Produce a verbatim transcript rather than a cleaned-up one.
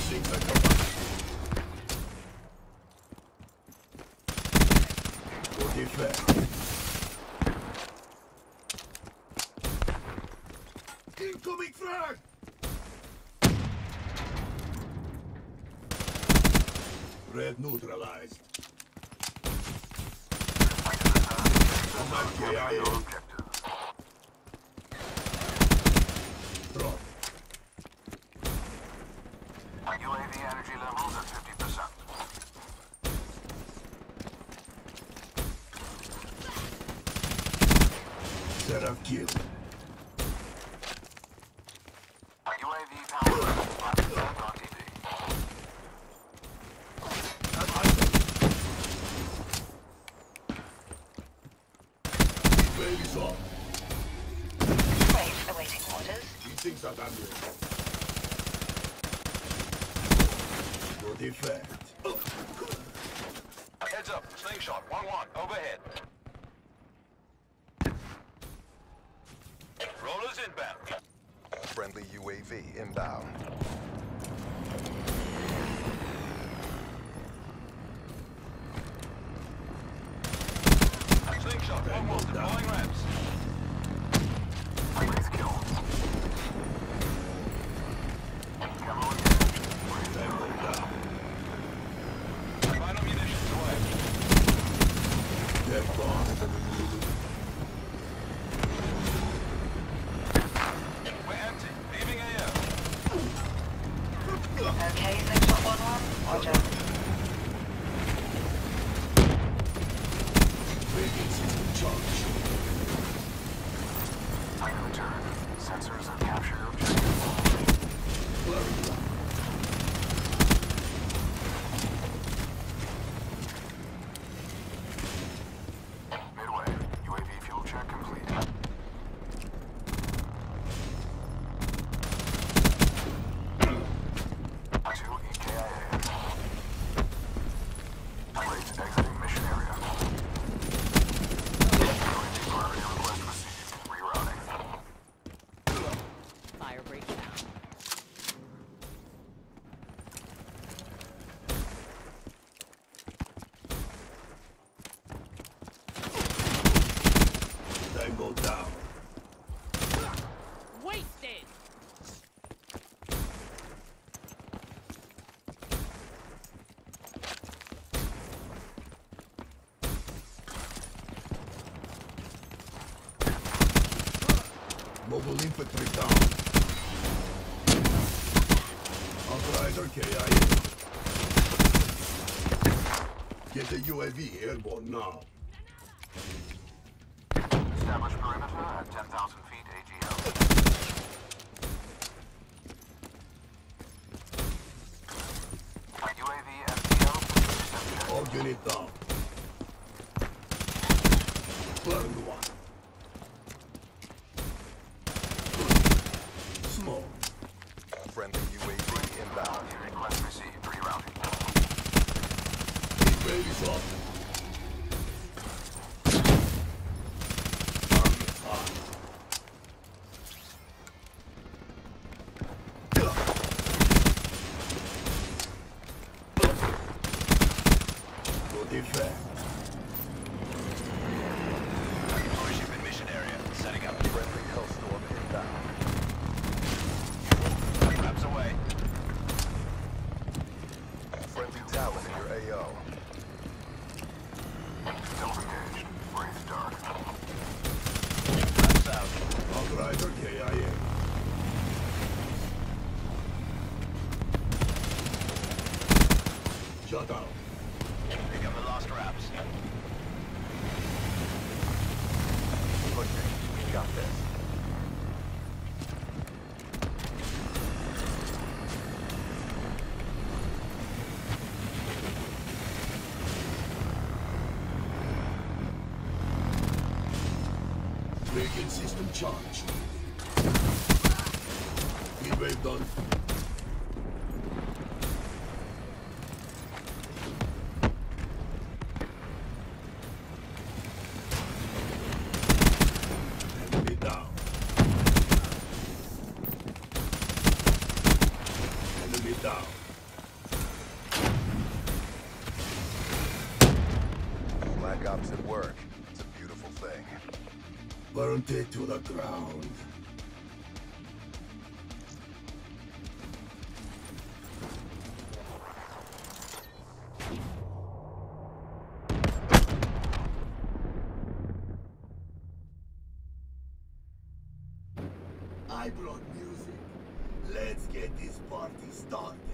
Things are coming. For defense. Incoming frag! Red neutralized. K I A. Drop. U A V energy levels at fifty percent. Seraph kill. U A V power level on T V. Baby's off. Wait, awaiting orders. These things are done with. Good effect. Heads up, slingshot, one one, overhead. Rollers inbound. Friendly U A V inbound. Slingshot, one one, deploying ramps. Please kill. Final munitions away. Dead bomb. We're empty. Leaving A O. Okay, Slingshot one one. Roger. Radiant system charge. I return. Sensors have captured objective. Blurry. Midway. U A V fuel check complete. Two E K I A. Plates exiting mission area. Priority request received. Rerouting. Fire breakdown. Tango down. Wasted! Mobile infantry down. Outrider K I A. Get the U A V airborne now. Establish perimeter at ten thousand feet A G L. U A V F T L reception. All unit down. Burned one. Smoke. Friendly U A V inbound. Request received. Rerouting. Baby's off. Good effect. Ship in mission area. Setting up. Friendly Hellstorm inbound. Maps away. Friendly Talon in your A O. Still engaged. Wraith dark. Maps out. Outrider K I A. Shut out. Pick up the lost wraps. Pushing. We got this. Radiant system charged. Heat wave done. Enemy down. Enemy down. Black Ops at work. It's a beautiful thing. Burnt it to the ground. I brought music. Let's get this party started.